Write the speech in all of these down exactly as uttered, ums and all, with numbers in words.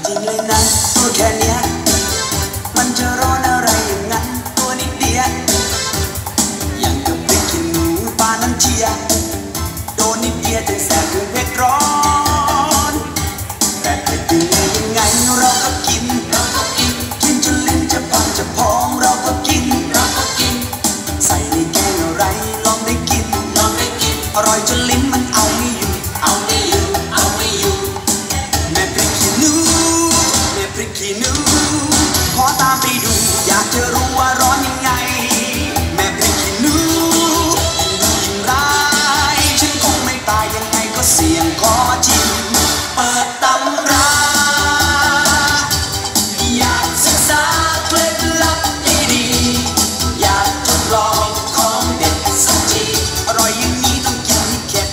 ริงๆเลยนะตัวแค่เนี้ยมันจะร้อนอะไรอย่างนั้นตัวนิดเดียวอย่างกับพริกขี้หนูปานั้นเชียโดนนิดเดียวจะแสบถึงเผ็ดร้อนแต่เผ็ดยังไงยังไงเราก็กินเราก็กินกินจนลิ้นจะพังจะพองเราก็กินเราก็กินใส่ในแกงอะไรลองได้กินลองได้กินอร่อยจนลิ้นมันเอาไม่อยู่เอาไม่อยู่เอาไม่อยู่แม่พริกขี้หนูแม่พริกขี้หนูขอตามไปดูอยากจะรู้ว่าร้อนยังไงแม่พริกขี้หนูยิ่งร้ายฉันคงไม่ตายยังไงก็เสี่ยงขอชิมเปิดตำราอยากศึกษาเคล็ดลับดีๆอยากทดลองของเด็ดสักทีอร่อยอย่างนี้ต้องกินให้เข็ด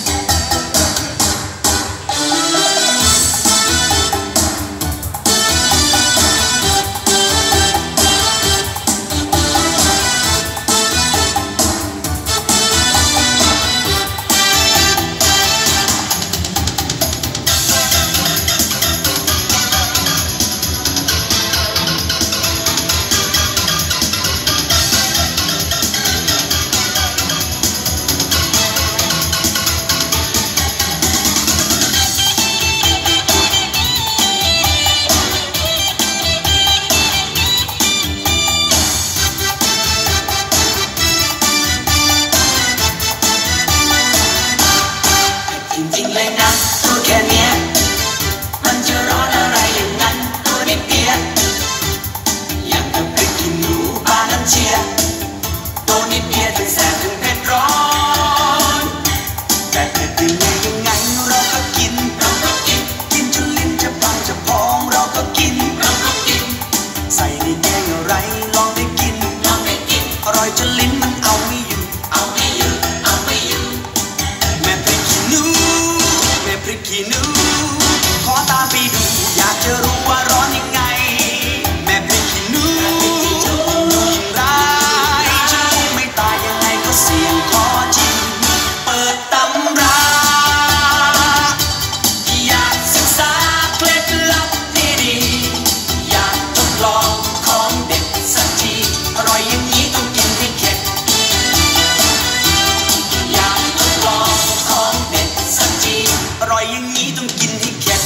จริงๆเลยนะตัวแค่เนี้ยมันจะร้อนอะไรอย่างนั้นตัวนิดเดียวอย่างกับพริกขี้หนูปานั้นเชียตัวนิดเดียวถึงแสบถึงเผ็ดร้อนแต่เผ็ดยังไงยังไงเราก็กินเราก็กินกินจนลิ้นจะพังจะพองเราก็กินเราก็กินใส่ในแกงอะไรลองได้กินลองได้กินอร่อยจนลิ้นมันเอาไม่อยู่เอาไม่อยู่เอาไม่อยู่แม่พริกขี้หนูแม่พริกขี้หนูขอตามไปดูอยากจะรู้ว่าร้อนยังไงแม่พริกขี้หนูยิ่งร้ายฉันคงไม่ตายยังไงก็เสี่ยงขอชิมเปิดตำราอยากศึกษาเคล็ดลับดีๆอยากทดลองของเด็ดสักทีอร่อยอย่างนี้ต้องกินให้เข็ดอยากทดลองของเด็ดสักทีอร่อยอย่างนี้ต้องกินให้เข็ด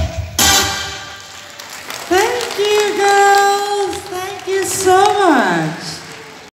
Thank you, girls. Thank you so much.